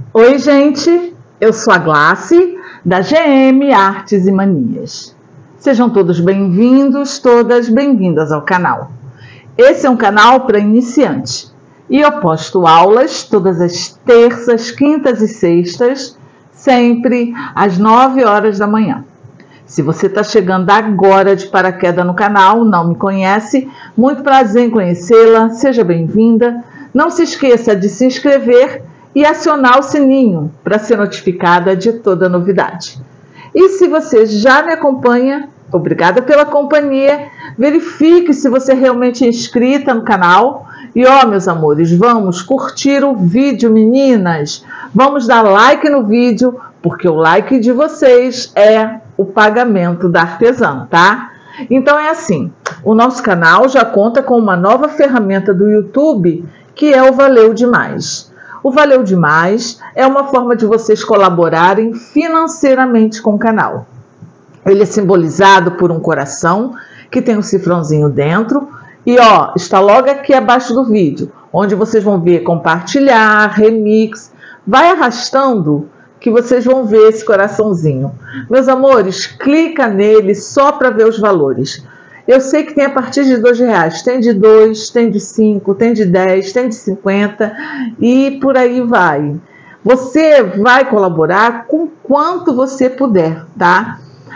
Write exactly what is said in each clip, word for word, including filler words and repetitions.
Oi, gente, eu sou a Glace, da G M Artes e Manias. Sejam todos bem-vindos, todas bem-vindas ao canal. Esse é um canal para iniciantes e eu posto aulas todas as terças, quintas e sextas, sempre às nove horas da manhã. Se você está chegando agora de paraquedas no canal, não me conhece, muito prazer em conhecê-la, seja bem-vinda. Não se esqueça de se inscrever e acionar o sininho para ser notificada de toda novidade. E se você já me acompanha, obrigada pela companhia, verifique se você realmente é inscrita no canal. E ó, meus amores, vamos curtir o vídeo, meninas. Vamos dar like no vídeo, porque o like de vocês é o pagamento da artesã, tá? Então é assim, o nosso canal já conta com uma nova ferramenta do YouTube, que é o Valeu Demais. O Valeu Demais é uma forma de vocês colaborarem financeiramente com o canal. Ele é simbolizado por um coração que tem um cifrãozinho dentro e ó, está logo aqui abaixo do vídeo, onde vocês vão ver compartilhar, remix, vai arrastando que vocês vão ver esse coraçãozinho. Meus amores, clica nele só para ver os valores. Eu sei que tem a partir de dois reais, tem de dois, tem de cinco, tem de dez, tem de cinquenta e por aí vai. Você vai colaborar com quanto você puder, tá?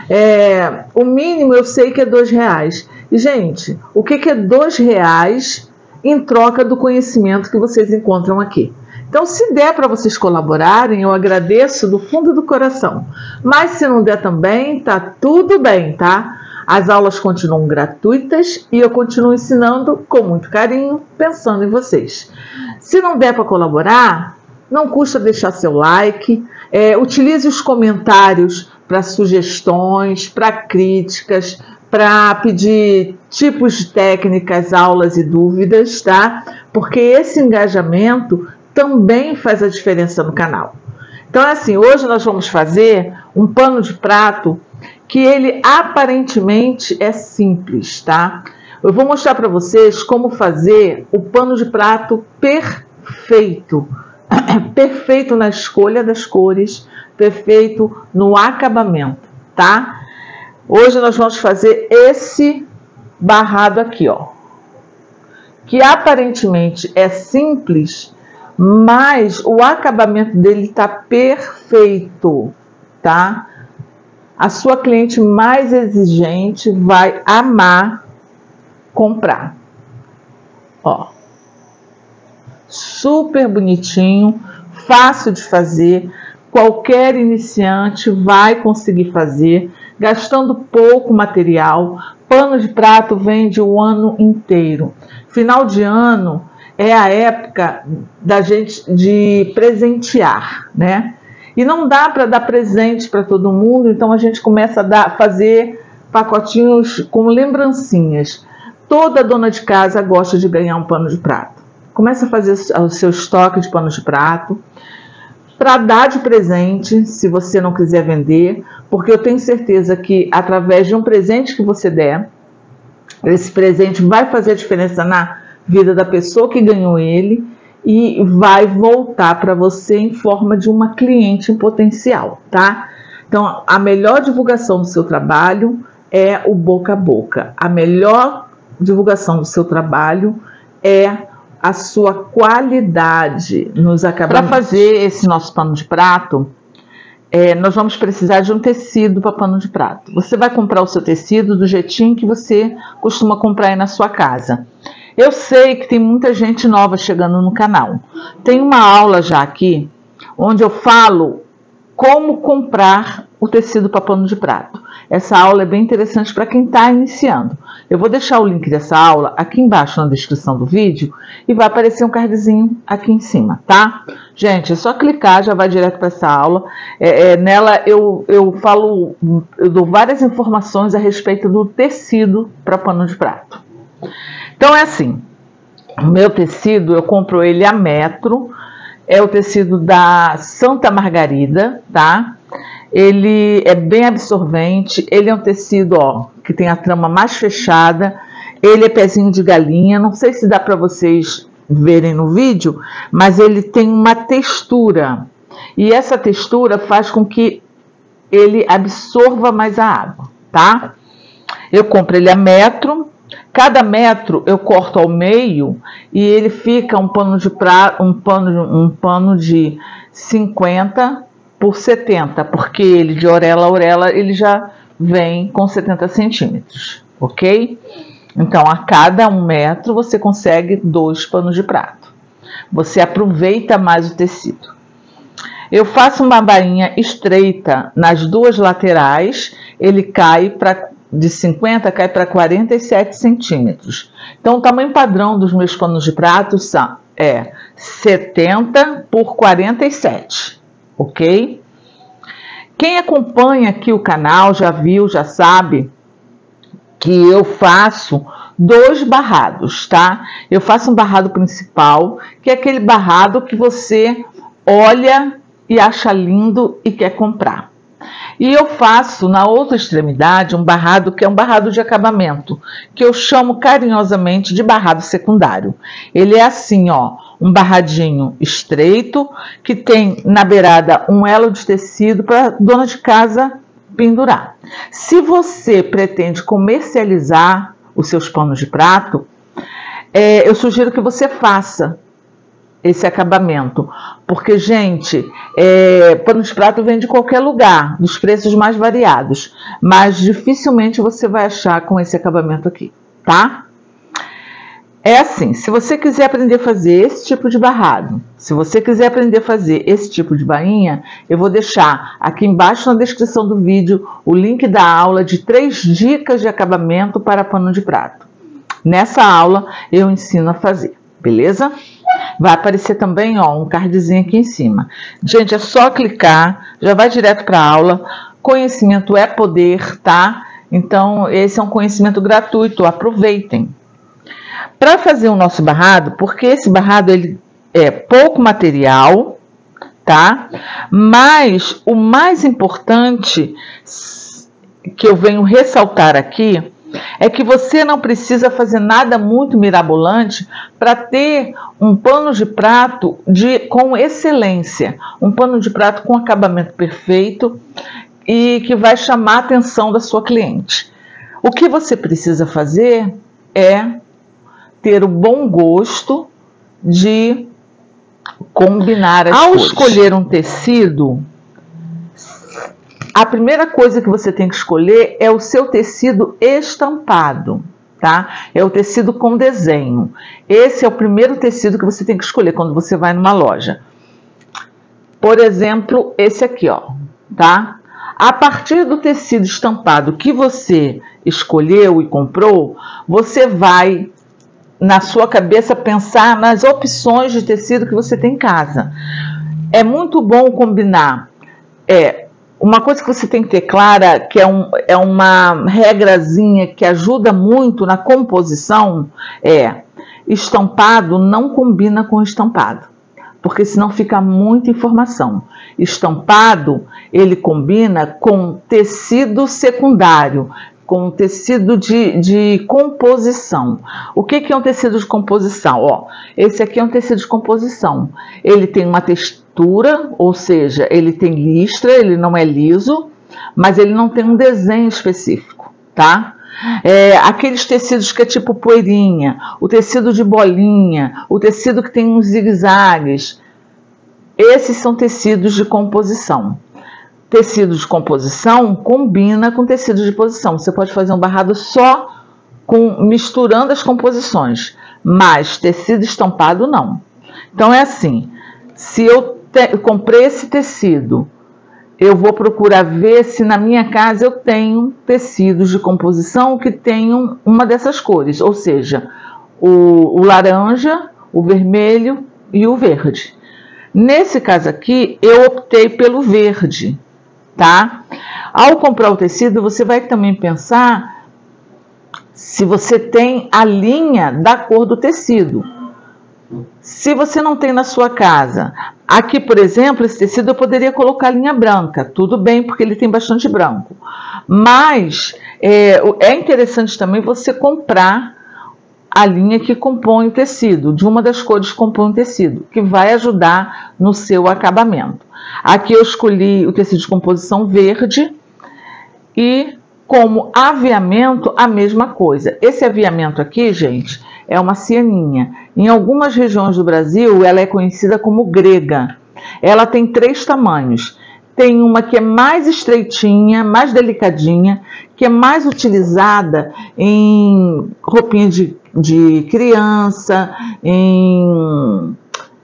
É, o mínimo eu sei que é dois reais. E, gente, o que, que é dois reais em troca do conhecimento que vocês encontram aqui? Então, se der para vocês colaborarem, eu agradeço do fundo do coração. Mas se não der também, tá tudo bem, tá? As aulas continuam gratuitas e eu continuo ensinando com muito carinho, pensando em vocês. Se não der para colaborar, não custa deixar seu like, é, utilize os comentários para sugestões, para críticas, para pedir tipos de técnicas, aulas e dúvidas, tá? Porque esse engajamento também faz a diferença no canal. Então, assim, hoje nós vamos fazer um pano de prato que ele aparentemente é simples, tá? Eu vou mostrar para vocês como fazer o pano de prato perfeito. Perfeito na escolha das cores, perfeito no acabamento, tá? Hoje nós vamos fazer esse barrado aqui, ó. Que aparentemente é simples, mas o acabamento dele tá perfeito, tá? A sua cliente mais exigente vai amar comprar. Ó. Super bonitinho, fácil de fazer. Qualquer iniciante vai conseguir fazer, gastando pouco material. Pano de prato vende o ano inteiro. Final de ano é a época da gente de presentear, né? E não dá para dar presente para todo mundo, então a gente começa a dar, fazer pacotinhos com lembrancinhas. Toda dona de casa gosta de ganhar um pano de prato. Começa a fazer o seu estoque de pano de prato para dar de presente, se você não quiser vender, porque eu tenho certeza que através de um presente que você der, esse presente vai fazer a diferença na vida da pessoa que ganhou ele e vai voltar para você em forma de uma cliente em potencial, tá? Então, a melhor divulgação do seu trabalho é o boca a boca. A melhor divulgação do seu trabalho é a sua qualidade nos acabamentos. Para fazer esse nosso pano de prato, é, nós vamos precisar de um tecido para pano de prato. Você vai comprar o seu tecido do jeitinho que você costuma comprar aí na sua casa. Eu sei que tem muita gente nova chegando no canal. Tem uma aula já aqui, onde eu falo como comprar o tecido para pano de prato. Essa aula é bem interessante para quem está iniciando. Eu vou deixar o link dessa aula aqui embaixo na descrição do vídeo e vai aparecer um cardzinho aqui em cima, tá? Gente, é só clicar, já vai direto para essa aula. É, é, nela eu, eu falo, eu dou várias informações a respeito do tecido para pano de prato. Então é assim, o meu tecido eu compro ele a metro, é o tecido da Santa Margarida, tá? Ele é bem absorvente, ele é um tecido, ó, que tem a trama mais fechada, ele é pezinho de galinha, não sei se dá para vocês verem no vídeo, mas ele tem uma textura. e essa textura faz com que ele absorva mais a água, tá? Eu compro ele a metro, cada metro eu corto ao meio e ele fica um pano de pra, um pano, um pano de cinquenta por setenta, porque ele de orelha a orelha ele já vem com setenta centímetros, ok? Então a cada um metro você consegue dois panos de prato. Você aproveita mais o tecido. Eu faço uma bainha estreita nas duas laterais, ele cai para de cinquenta cai para quarenta e sete centímetros. Então o tamanho padrão dos meus panos de prato são, é setenta por quarenta e sete, ok? Quem acompanha aqui o canal já viu, já sabe que eu faço dois barrados, tá? Eu faço um barrado principal, que é aquele barrado que você olha e acha lindo e quer comprar. E eu faço na outra extremidade um barrado que é um barrado de acabamento, que eu chamo carinhosamente de barrado secundário. Ele é assim, ó, um barradinho estreito, que tem na beirada um elo de tecido para dona de casa pendurar. Se você pretende comercializar os seus panos de prato, é, eu sugiro que você faça esse acabamento, porque, gente, é, pano de prato vem de qualquer lugar, dos preços mais variados, mas dificilmente você vai achar com esse acabamento aqui, tá? É assim, se você quiser aprender a fazer esse tipo de barrado, se você quiser aprender a fazer esse tipo de bainha, eu vou deixar aqui embaixo na descrição do vídeo o link da aula de três dicas de acabamento para pano de prato. Nessa aula eu ensino a fazer, beleza? Vai aparecer também, ó, um cardzinho aqui em cima. Gente, é só clicar, já vai direto para a aula. Conhecimento é poder, tá? Então, esse é um conhecimento gratuito, aproveitem. Para fazer o nosso barrado, porque esse barrado ele é pouco material, tá? Mas o mais importante que eu venho ressaltar aqui é que você não precisa fazer nada muito mirabolante para ter um pano de prato de, com excelência, um pano de prato com acabamento perfeito e que vai chamar a atenção da sua cliente. O que você precisa fazer é ter o bom gosto de combinar as cores. Ao escolher um tecido, a primeira coisa que você tem que escolher é o seu tecido estampado, tá? É o tecido com desenho. Esse é o primeiro tecido que você tem que escolher quando você vai numa loja. Por exemplo, esse aqui, ó, tá? A partir do tecido estampado que você escolheu e comprou, você vai, na sua cabeça, pensar nas opções de tecido que você tem em casa. É muito bom combinar, é... Uma coisa que você tem que ter clara, que é, um, é uma regrazinha que ajuda muito na composição, é estampado não combina com estampado, porque senão fica muita informação. Estampado, ele combina com tecido secundário, com tecido de, de composição. O que, que é um tecido de composição? Ó, esse aqui é um tecido de composição. Ele tem uma textura, ou seja, ele tem listra, ele não é liso, mas ele não tem um desenho específico, tá? É, aqueles tecidos que é tipo poeirinha, o tecido de bolinha, o tecido que tem uns zigue-zagues, esses são tecidos de composição. Tecido de composição combina com tecido de posição. Você pode fazer um barrado só com, misturando as composições, mas tecido estampado não. Então é assim, se eu, te, eu comprei esse tecido, eu vou procurar ver se na minha casa eu tenho tecidos de composição que tenham uma dessas cores, ou seja, o, o laranja, o vermelho e o verde. Nesse caso aqui, eu optei pelo verde. Tá? Ao comprar o tecido, você vai também pensar se você tem a linha da cor do tecido. Se você não tem na sua casa, aqui, por exemplo, esse tecido eu poderia colocar linha branca, tudo bem, porque ele tem bastante branco. Mas é, é interessante também você comprar a linha que compõe o tecido, de uma das cores que compõe o tecido, que vai ajudar no seu acabamento. Aqui eu escolhi o tecido de composição verde e como aviamento a mesma coisa. Esse aviamento aqui, gente, é uma cianinha. Em algumas regiões do Brasil, ela é conhecida como grega. Ela tem três tamanhos. Tem uma que é mais estreitinha, mais delicadinha, que é mais utilizada em roupinha de, de criança, em,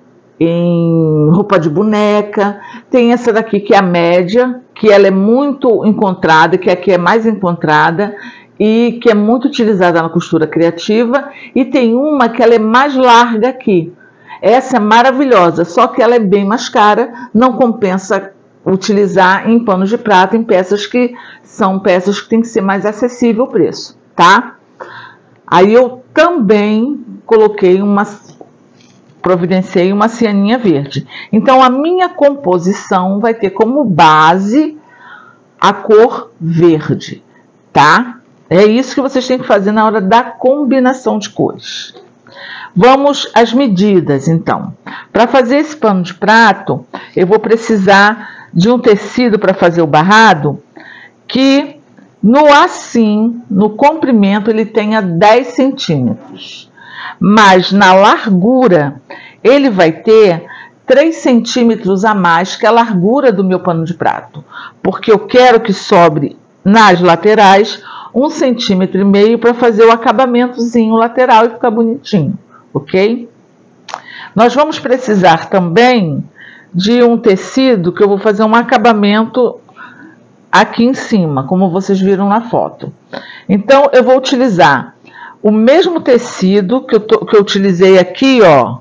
em roupa de boneca. Tem essa daqui que é a média, que ela é muito encontrada, que aqui é mais encontrada e que é muito utilizada na costura criativa. E tem uma que ela é mais larga aqui. Essa é maravilhosa, só que ela é bem mais cara, não compensa utilizar em panos de prata, em peças que são peças que tem que ser mais acessível o preço, tá? Aí eu também coloquei uma, providenciei uma cianinha verde. Então a minha composição vai ter como base a cor verde, tá? É isso que vocês têm que fazer na hora da combinação de cores. Vamos às medidas, então. Para fazer esse pano de prato, eu vou precisar de um tecido para fazer o barrado que no assim, no comprimento, ele tenha dez centímetros, mas na largura ele vai ter três centímetros a mais que a largura do meu pano de prato, porque eu quero que sobre nas laterais um centímetro e meio para fazer o acabamentozinho lateral e ficar bonitinho, ok? Nós vamos precisar também de um tecido que eu vou fazer um acabamento aqui em cima, como vocês viram na foto. Então, eu vou utilizar o mesmo tecido que eu, tô, que eu utilizei aqui, ó.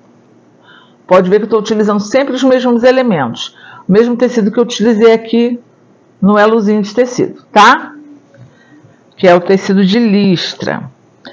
Pode ver que eu estou utilizando sempre os mesmos elementos. O mesmo tecido que eu utilizei aqui no elozinho de tecido, tá? Que é o tecido de listra.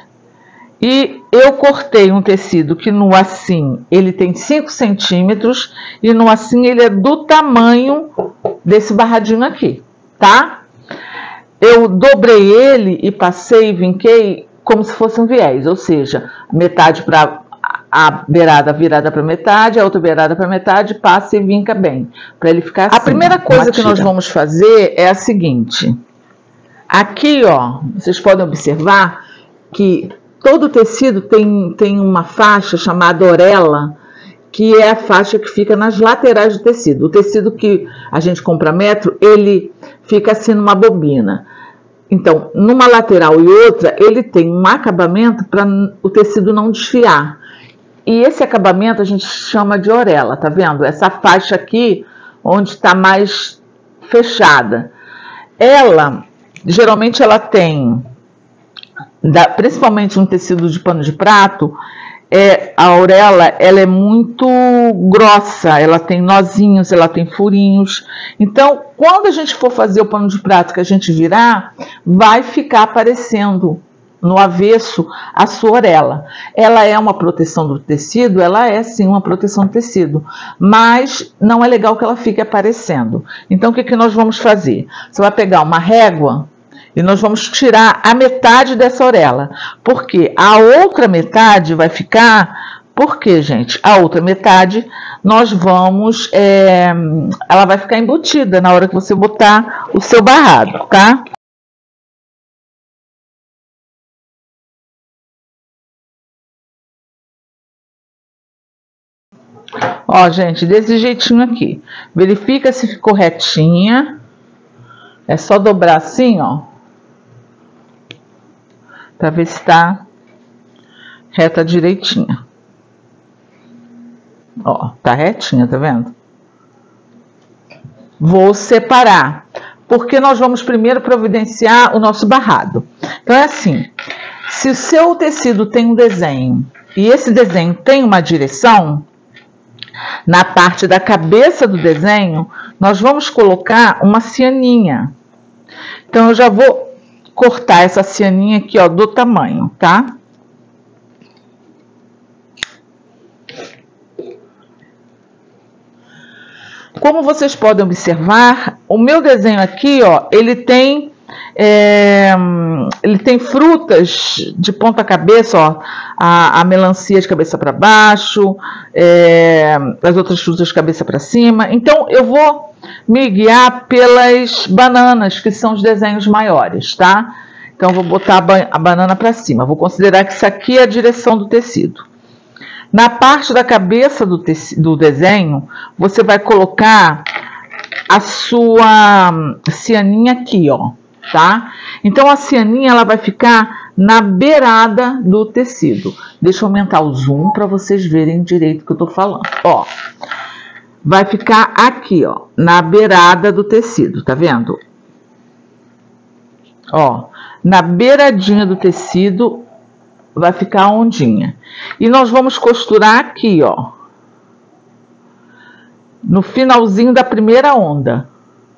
E eu cortei um tecido que no assim ele tem cinco centímetros e no assim ele é do tamanho desse barradinho aqui, tá? Eu dobrei ele e passei e vinquei como se fosse um viés, ou seja, metade para a beirada virada para metade, a outra beirada para metade, passa e vinca bem, para ele ficar assim. A primeira coisa que nós vamos fazer é a seguinte. Aqui, ó, vocês podem observar que todo tecido tem, tem uma faixa chamada orelha, que é a faixa que fica nas laterais do tecido. O tecido que a gente compra metro, ele fica assim numa bobina. Então, numa lateral e outra, ele tem um acabamento para o tecido não desfiar. E esse acabamento a gente chama de orelha, tá vendo? Essa faixa aqui, onde está mais fechada. Ela, geralmente ela tem... Da, principalmente no tecido de pano de prato, é, a orelha ela é muito grossa, ela tem nozinhos, ela tem furinhos. Então, quando a gente for fazer o pano de prato que a gente virar, vai ficar aparecendo no avesso a sua orelha. Ela é uma proteção do tecido, ela é sim uma proteção do tecido, mas não é legal que ela fique aparecendo. Então, o que, que nós vamos fazer? Você vai pegar uma régua e nós vamos tirar a metade dessa orelha, porque a outra metade vai ficar... Por quê, gente? A outra metade nós vamos... É, ela vai ficar embutida na hora que você botar o seu barrado, tá? Ó, gente, desse jeitinho aqui. Verifica se ficou retinha. É só dobrar assim, ó. Para ver se tá reta direitinha. Ó, tá retinha, tá vendo? Vou separar, porque nós vamos primeiro providenciar o nosso barrado. Então é assim, se o seu tecido tem um desenho e esse desenho tem uma direção, na parte da cabeça do desenho, nós vamos colocar uma cianinha. Então eu já vou cortar essa cianinha aqui, ó, do tamanho, tá? Como vocês podem observar, o meu desenho aqui, ó, ele tem É, ele tem frutas de ponta cabeça, ó, a, a melancia de cabeça para baixo, é, as outras frutas de cabeça para cima. Então eu vou me guiar pelas bananas, que são os desenhos maiores, tá? Então eu vou botar a, ba a banana para cima. Vou considerar que isso aqui é a direção do tecido. Na parte da cabeça do, do desenho, você vai colocar a sua cianinha aqui, ó, tá? Então a cianinha ela vai ficar na beirada do tecido. Deixa eu aumentar o zoom para vocês verem direito o que eu tô falando. Ó, vai ficar aqui, ó, na beirada do tecido, tá vendo? Ó, na beiradinha do tecido vai ficar a ondinha. E nós vamos costurar aqui, ó, no finalzinho da primeira onda.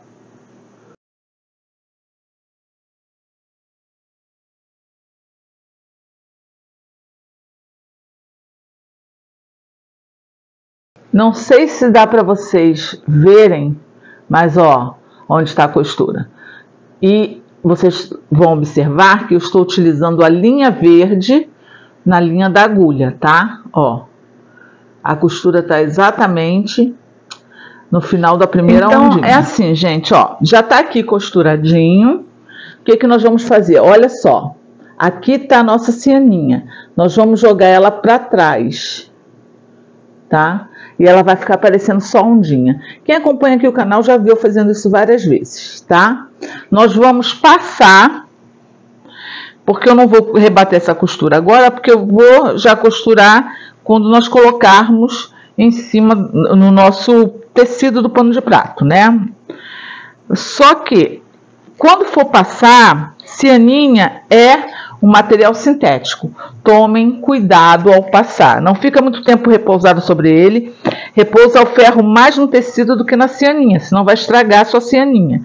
Não sei se dá para vocês verem, mas ó, onde está a costura. E vocês vão observar que eu estou utilizando a linha verde na linha da agulha, tá? Ó, a costura tá exatamente no final da primeira ondinha. Então, é assim, gente, ó, já tá aqui costuradinho. O que que nós vamos fazer? Olha só, aqui tá a nossa cianinha. Nós vamos jogar ela para trás, tá? E ela vai ficar parecendo só ondinha. Quem acompanha aqui o canal já viu fazendo isso várias vezes, tá? Nós vamos passar, porque eu não vou rebater essa costura agora, porque eu vou já costurar quando nós colocarmos em cima no nosso tecido do pano de prato, né? Só que quando for passar, cianinha é um material sintético. Tomem cuidado ao passar. Não fica muito tempo repousado sobre ele. Repousa o ferro mais no tecido do que na cianinha, senão vai estragar a sua cianinha.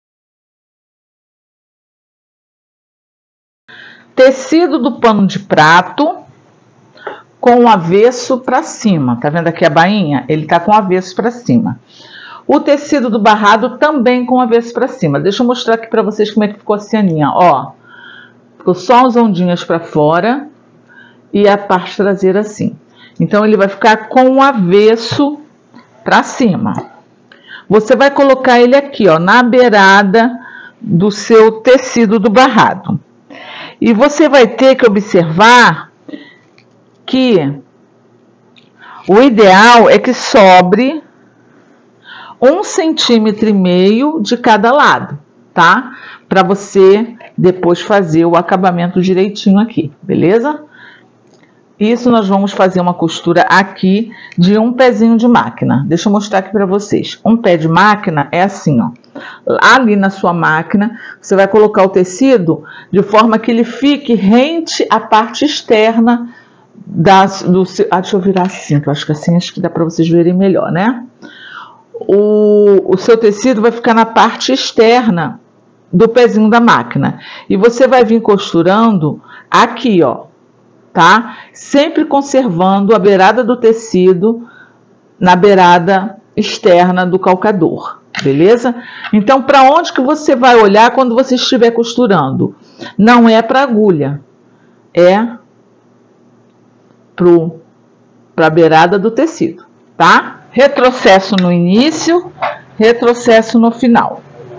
Tecido do pano de prato com o avesso para cima. Tá vendo aqui a bainha? Ele tá com o avesso para cima. O tecido do barrado também com o avesso para cima. Deixa eu mostrar aqui para vocês como é que ficou a cianinha. Ó, ficou só as ondinhas para fora e a parte traseira assim. Então ele vai ficar com o avesso para cima. Você vai colocar ele aqui, ó, na beirada do seu tecido do barrado. E você vai ter que observar que o ideal é que sobre um centímetro e meio de cada lado, tá? Para você depois fazer o acabamento direitinho aqui, beleza? Isso nós vamos fazer uma costura aqui de um pezinho de máquina. Deixa eu mostrar aqui para vocês. Um pé de máquina é assim, ó. Ali na sua máquina, você vai colocar o tecido de forma que ele fique rente à parte externa da, do seu... Ah, deixa eu virar assim, que eu acho que assim acho que dá para vocês verem melhor, né? O, o seu tecido vai ficar na parte externa do pezinho da máquina. E você vai vir costurando aqui, ó, tá? Sempre conservando a beirada do tecido na beirada externa do calcador, beleza? Então, para onde que você vai olhar quando você estiver costurando? Não é para agulha, é para a beirada do tecido, tá? Retrocesso no início, retrocesso no final.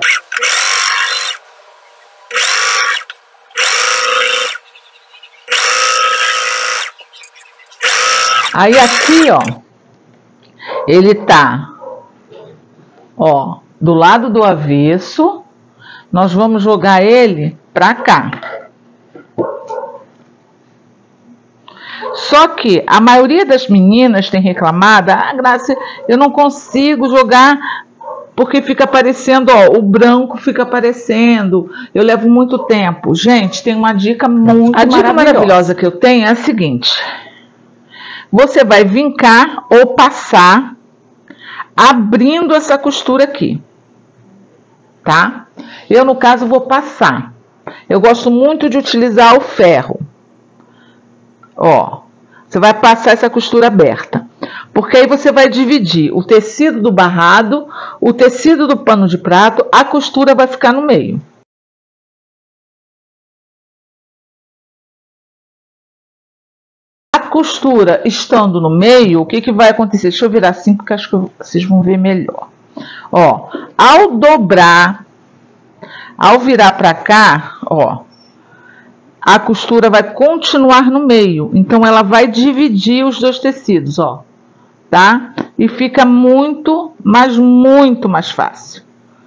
Aí aqui, ó, ele tá, ó, do lado do avesso, nós vamos jogar ele pra cá. Só que a maioria das meninas tem reclamado, ah, Graça, eu não consigo jogar porque fica aparecendo, ó, o branco fica aparecendo, eu levo muito tempo. Gente, tem uma dica muito maravilhosa. A dica maravilhosa que eu tenho é a seguinte: você vai vincar ou passar abrindo essa costura aqui, tá? Eu, no caso, vou passar. Eu gosto muito de utilizar o ferro. Ó, você vai passar essa costura aberta, porque aí você vai dividir o tecido do barrado, o tecido do pano de prato, a costura vai ficar no meio. A costura estando no meio, o que, que vai acontecer? Deixa eu virar assim, porque acho que vocês vão ver melhor. Ó, ao dobrar, ao virar para cá, ó, a costura vai continuar no meio. Então, ela vai dividir os dois tecidos, ó, tá? E fica muito, mas muito mais fácil.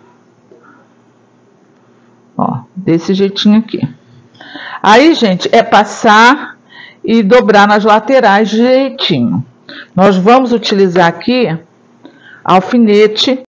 Ó, desse jeitinho aqui. Aí, gente, é passar e dobrar nas laterais direitinho. Nós vamos utilizar aqui alfinete.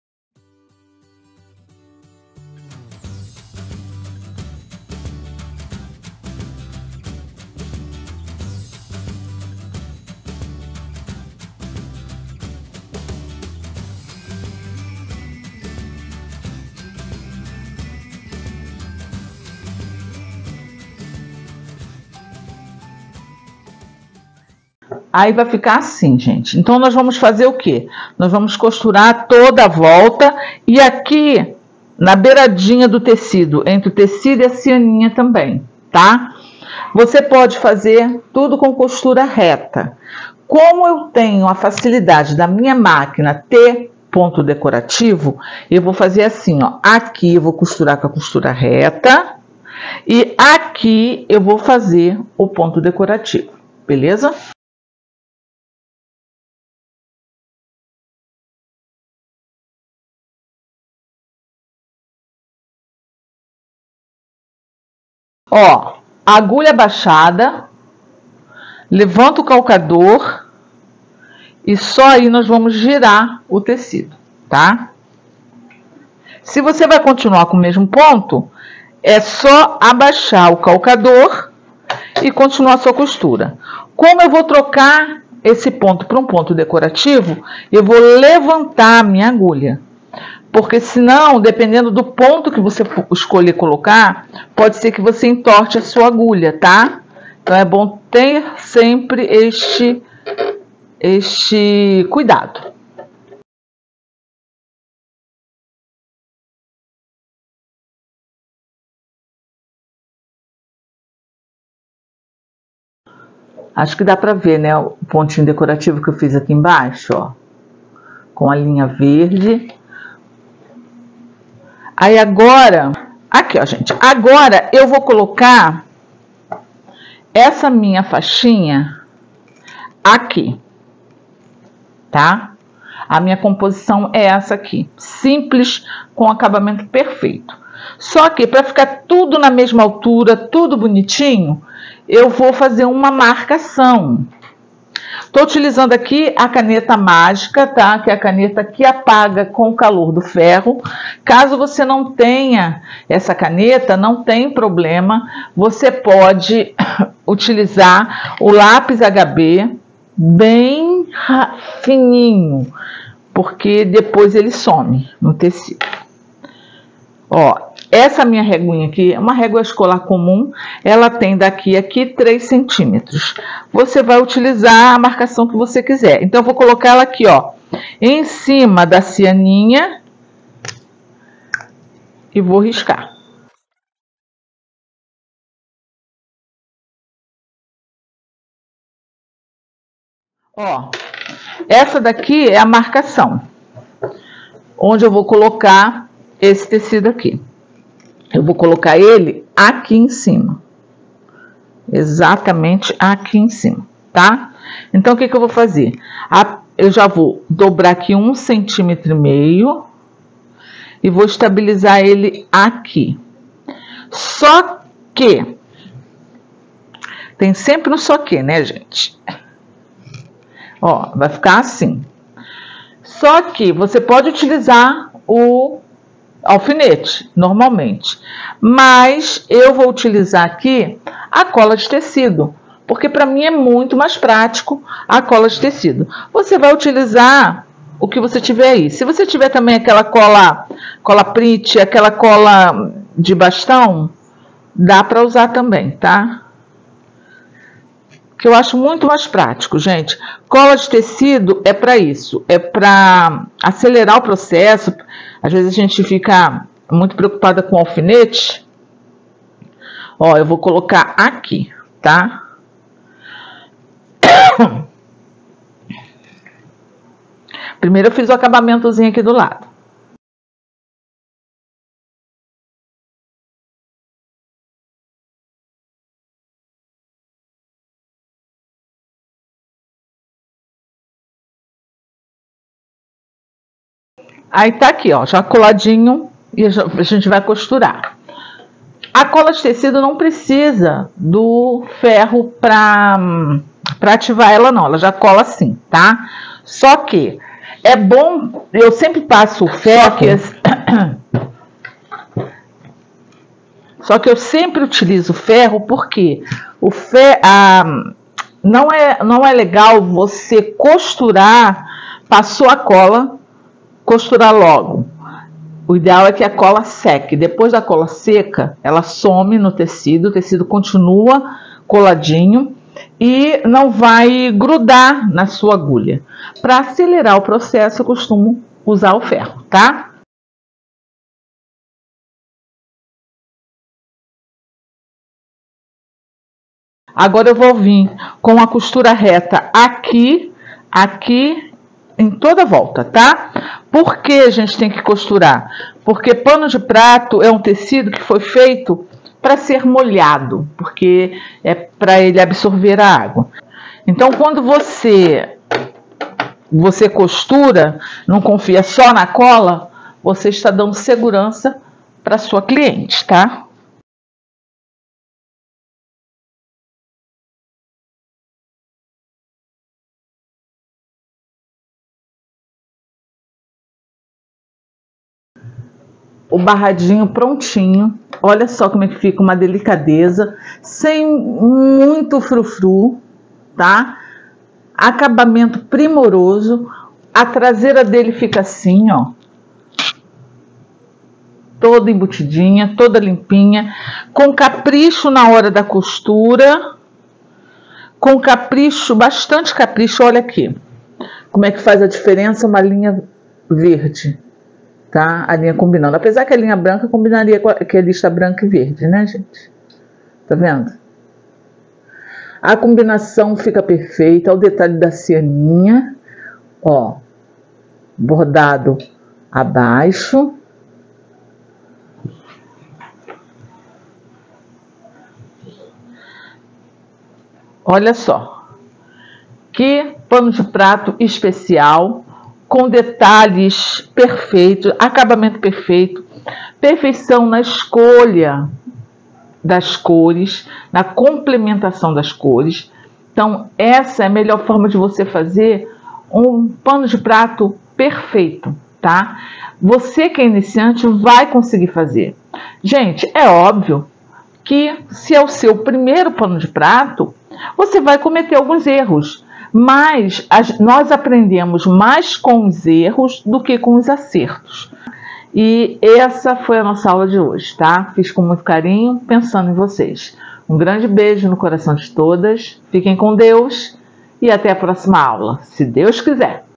Aí vai ficar assim, gente. Então, nós vamos fazer o quê? Nós vamos costurar toda a volta e aqui na beiradinha do tecido, entre o tecido e a cianinha também, tá? Você pode fazer tudo com costura reta. Como eu tenho a facilidade da minha máquina ter ponto decorativo, eu vou fazer assim, ó. Aqui eu vou costurar com a costura reta e aqui eu vou fazer o ponto decorativo, beleza? Ó, agulha baixada, levanta o calcador e só aí nós vamos girar o tecido, tá? Se você vai continuar com o mesmo ponto, é só abaixar o calcador e continuar a sua costura. Como eu vou trocar esse ponto para um ponto decorativo, eu vou levantar a minha agulha. Porque senão, dependendo do ponto que você escolher colocar, pode ser que você entorte a sua agulha, tá? Então é bom ter sempre este, este cuidado. Acho que dá pra ver, né, o pontinho decorativo que eu fiz aqui embaixo, ó. Com a linha verde. Aí agora, aqui ó, gente, agora eu vou colocar essa minha faixinha aqui, tá? A minha composição é essa aqui, simples, com acabamento perfeito. Só que para ficar tudo na mesma altura, tudo bonitinho, eu vou fazer uma marcação. Estou utilizando aqui a caneta mágica, tá? Que é a caneta que apaga com o calor do ferro. Caso você não tenha essa caneta, não tem problema. Você pode utilizar o lápis H B bem fininho, porque depois ele some no tecido. Ó, essa minha reguinha aqui é uma régua escolar comum, ela tem daqui a aqui três centímetros. Você vai utilizar a marcação que você quiser. Então, eu vou colocar ela aqui, ó, em cima da cianinha e vou riscar. Ó, essa daqui é a marcação, onde eu vou colocar esse tecido aqui. Eu vou colocar ele aqui em cima. Exatamente aqui em cima, tá? Então, o que que eu vou fazer? A, eu já vou dobrar aqui um centímetro e meio e vou estabilizar ele aqui. Só que tem sempre um só que, né, gente? Ó, vai ficar assim. Só que você pode utilizar o alfinete, normalmente. Mas eu vou utilizar aqui a cola de tecido, porque para mim é muito mais prático a cola de tecido. Você vai utilizar o que você tiver aí. Se você tiver também aquela cola, cola print, aquela cola de bastão, dá para usar também, tá? Que eu acho muito mais prático, gente. Cola de tecido é para isso, é para acelerar o processo. Às vezes a gente fica muito preocupada com o alfinete. Ó, eu vou colocar aqui, tá? Primeiro eu fiz o acabamentozinho aqui do lado. Aí tá aqui, ó, já coladinho e a gente vai costurar. A cola de tecido não precisa do ferro para para ativar ela não, ela já cola assim, tá? Só que é bom, eu sempre passo o ferro, que só que eu sempre utilizo ferro porque o ferro, a, não é não é legal você costurar, passou a cola, costurar logo. O ideal é que a cola seque. Depois da cola seca, ela some no tecido, o tecido continua coladinho e não vai grudar na sua agulha. Para acelerar o processo, eu costumo usar o ferro, tá? Agora eu vou vir com a costura reta aqui, aqui, em toda a volta, tá? Por que a gente tem que costurar? Porque pano de prato é um tecido que foi feito para ser molhado, porque é para ele absorver a água. Então, quando você você costura, não confia só na cola, você está dando segurança para sua cliente, tá? O barradinho prontinho, olha só como é que fica, uma delicadeza, sem muito frufru, tá? Acabamento primoroso, a traseira dele fica assim, ó, toda embutidinha, toda limpinha, com capricho na hora da costura, com capricho, bastante capricho, olha aqui, como é que faz a diferença uma linha verde. Tá? A linha combinando. Apesar que a linha branca combinaria com a, que a lista branca e verde, né, gente? Tá vendo? A combinação fica perfeita. O detalhe da cianinha, ó, bordado abaixo. Olha só. Que pano de prato especial, com detalhes perfeitos, acabamento perfeito, perfeição na escolha das cores, na complementação das cores. Então, essa é a melhor forma de você fazer um pano de prato perfeito, tá? Você que é iniciante vai conseguir fazer. Gente, é óbvio que se é o seu primeiro pano de prato, você vai cometer alguns erros. Mas as, nós aprendemos mais com os erros do que com os acertos. E essa foi a nossa aula de hoje, tá? Fiz com muito carinho, pensando em vocês. Um grande beijo no coração de todas, fiquem com Deus e até a próxima aula, se Deus quiser.